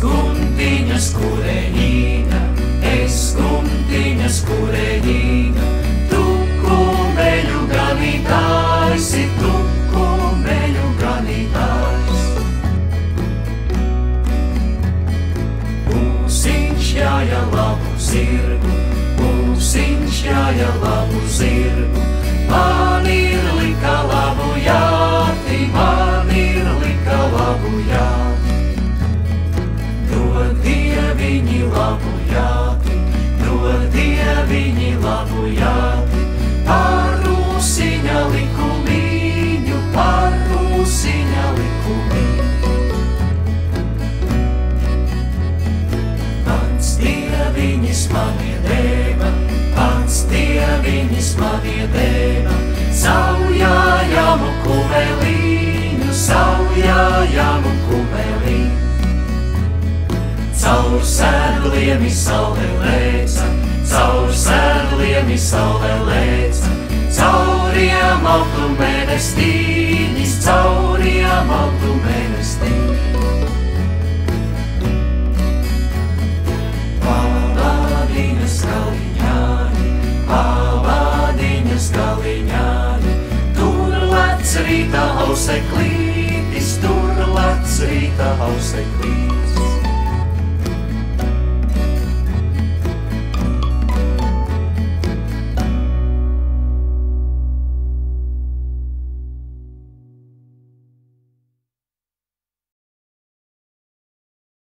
skumtiņas kureņīga, es skumtiņas kureņīga, tu kumeļu ganītājs, tu kumeļu ganītājs. Pūsiņš jāja labu zirgu, pūsiņš jāja labu zirgu, man ir lika labu jāti, man ir lika labu jāti. Dod Dieviņi labu jāti, dod Dieviņi labu jāti, par rūsiņa likumiņu, par rūsiņa likumiņu. Pats Dieviņis mani deva, pats Dieviņis mani deva, saujājamu kumeliņu, saujājamu kumeliņu. Caur sēdliem saule lēca, caur sēdliem saule lēca, cauriem autu mēnestīņis, cauriem autu mēnestīņis. Pavadiņas galiņāni, pavadiņas galiņāni, tur lec rīta auseklītis, tur lec rīta auseklītis.